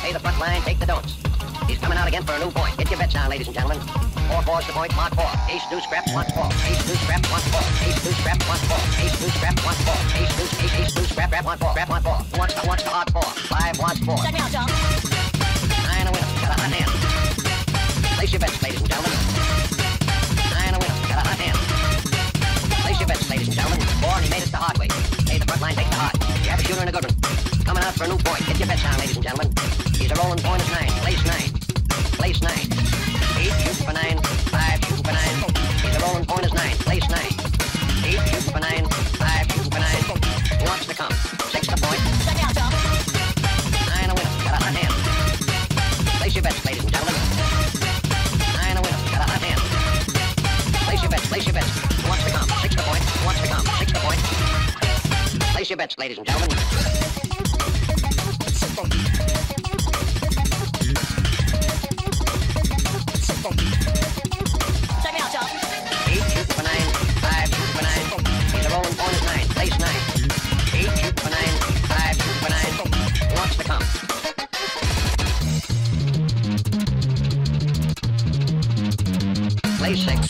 pay the front line, take the don'ts. He's coming out again for a new point. Get your bets down, ladies and gentlemen. 4-4's the point, mark 4. Ace, deuce, scrap, 1-4. Ace, deuce, scrap, 1-4. Ace, deuce, scrap, 1-4. Ace, deuce, scrap, 1-4. Ace, deuce, ace, deuce, scrap, 1-4. Scrap, 1-4. Who wants the hard 4? 5 wants 4. Check me out, John. 9 a winner, got a hot hand. Place your bets, ladies and gentlemen. 9 a winner, got a hot hand. Place your bets, ladies and gentlemen. 4 and he made it the hard way. Pay the front line, take the hard. You have a shooter and a good one. Coming out for a new point. Get your bets down, ladies and gentlemen. He's a rolling point of 9. Place 9. Place 9. 8 shooting for 9. 5 shooting for 9. He's a rolling point is 9. Place 9. 8 shooting for 9. 5 shooting for 9. Who wants to come? 6 the point. Check me out, John. 9 a winner, got a hot hand. Place your bets, ladies and gentlemen. 9 a winner, got a hot hand. Place your bets, place your bets. Who wants to come? 6 the point. Who wants to come? 6 the point. Place your bets, ladies and gentlemen. Check me out, John. 8 shooting for 9. 5 shooting for 9. He's a rolling point is 9. Place 9. 8 shooting for 9. 5 shooting for 9. Who wants to come? Place 6.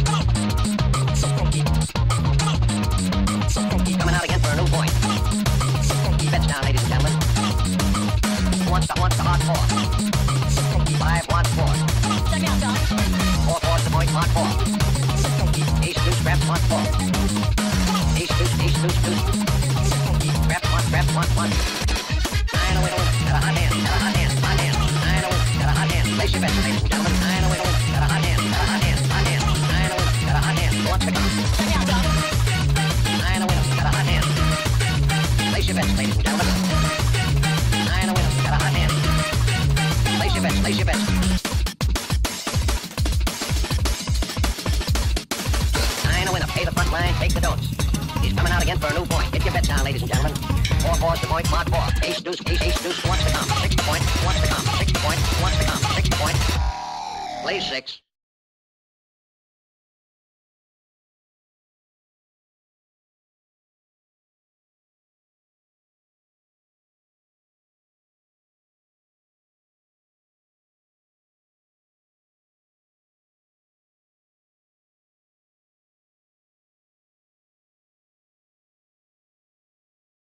Coming out again for a new point. Bets down, ladies and gentlemen. Who wants the hard 4? 5 wants 4. Check me out, John. 4-4's the point, mark 4. Ace, deuce, scrap, 1-4. Ace, deuce, deuce. Scrap, 1. 9 a winner, got a hot hand, got a hot hand, hot hand. 9 a winner, got a hot hand. Place your bets, ladies and gentlemen. 9 a winner, got a hot hand, got a hot hand, hot hand. 9 a winner, got a hot hand. Who wants to come? Check me out, John. 9 a winner, got a hot hand. Place your bets, ladies and gentlemen. 9 a winner, got a hot hand. Place your bets, place your bets. 9 a winner, pay the front line, take the don'ts. He's coming out again for a new point. Get your bets down, ladies and gentlemen. 4-4's the point, mark 4. Ace, deuce, who wants to come? 6 the point, who wants to come? 6 the point, who wants to come? 6 the point. Play 6.